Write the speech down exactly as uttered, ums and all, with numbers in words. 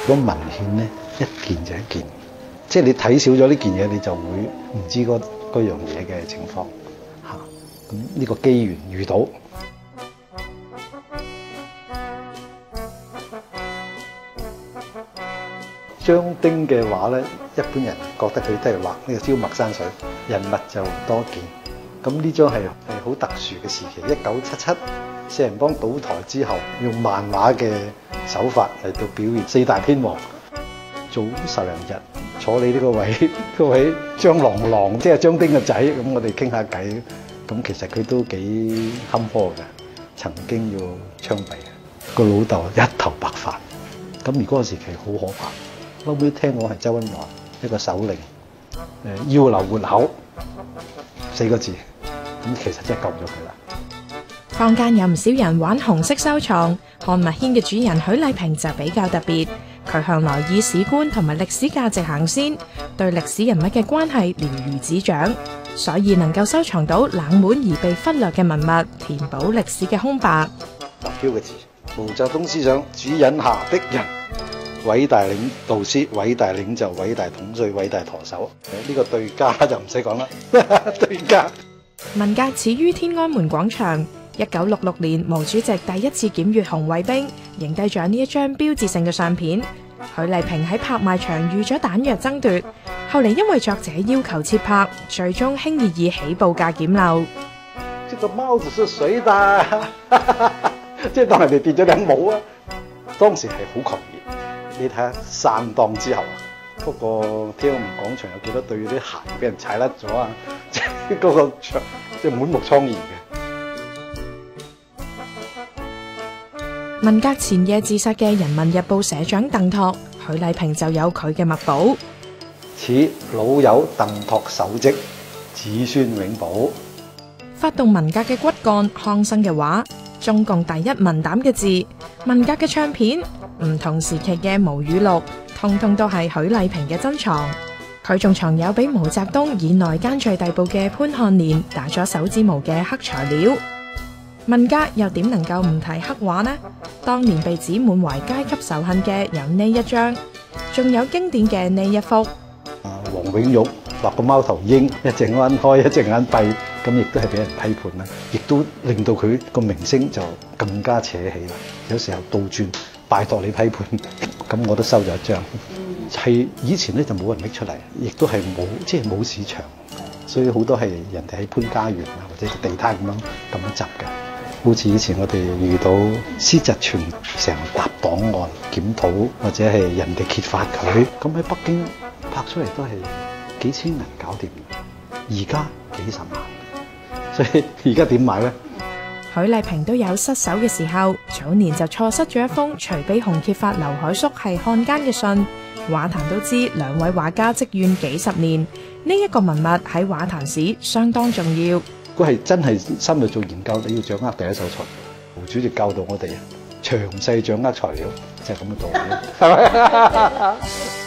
嗰文獻咧一件就一件，即係你睇少咗呢件嘢，你就會唔知嗰嗰樣嘢嘅情況嚇。咁呢個機緣遇到。張丁嘅畫咧，一般人覺得佢都係畫呢個焦墨山水，人物就多見。咁呢張係係好特殊嘅時期，一九七七四人幫倒台之後，用漫畫嘅手法嚟到表現四大天王。早十零日坐你呢個位，個位張郎郎，即係張丁嘅仔，咁我哋傾下偈。咁其實佢都幾坎坷嘅，曾經要槍斃嘅。個老豆一頭白髮，咁而嗰個時期好可怕。後尾聽講係周恩來一個首領，誒要留活口四個字，咁其實真係救咗佢啦。 坊間有唔少人玩紅色收藏，漢物軒嘅主人許麗萍就比較特別，佢向來以史觀同埋歷史價值行先，對歷史人物嘅關係了如指掌，所以能夠收藏到冷門而被忽略嘅文物，填補歷史嘅空白。 白標嘅字，毛澤東思想指引下的人。偉大領導師、偉大領袖、偉大統帥、偉大舵手，呢、這個對家就唔使講啦。對家文革始於天安門廣場，一九六六年毛主席第一次檢閱紅衛兵，影低咗呢一張標誌性嘅相片。許麗萍喺拍賣場遇咗彈藥爭奪，後嚟因為作者要求切拍，最終輕易以起步價檢漏。 這個帽子是誰的？即係當人哋跌咗頂帽啊！當時係好狂熱。你睇下散檔之後啊，嗰、那個天安門廣場有幾多對啲鞋俾人踩甩咗啊！即係嗰個場，即係滿目瘡痍嘅。 文革前夜自殺嘅《人民日報》社長鄧拓，許麗萍就有佢嘅墨寶。 此老友鄧拓手跡，子孫永保。 發動文革嘅骨幹康生嘅畫，中共第一文膽嘅字，文革嘅唱片。唔同時期嘅毛語錄，通通都係許麗萍嘅珍藏。佢仲藏有俾毛澤東以內奸罪逮捕嘅潘漢年打咗手指模嘅黑材料。文革又點能夠唔提黑畫呢？當年被指滿懷階級仇恨嘅有呢一張，仲有經典嘅呢一幅。 啊，黃永玉畫個貓頭鷹，一隻眼開，一隻眼閉，咁亦都係俾人批判啦，亦都令到佢個名聲就更加扯起啦。有時候倒轉。拜託你批判，咁我都收咗一張。係以前咧就冇人拎出嚟，亦都係冇即係冇市場，所以好多係人哋喺潘家園啊或者地攤咁樣咁樣執嘅。好似以前我哋遇到施蟄全成沓檔案檢討，或者係人哋揭發佢，咁喺北京拍出嚟都係幾千銀搞掂，而家幾十萬，所以而家點買咧？ 許麗萍都有失手嘅時候，早年就錯失咗一封徐悲鴻揭發劉海粟係漢奸嘅信。畫壇都知兩位畫家積怨幾十年，呢、這、一個文物喺畫壇史相當重要。 佢係真係深入做研究，你要掌握第一手材料。毛主席教導我哋詳細掌握材料，就係咁嘅道理。係咪？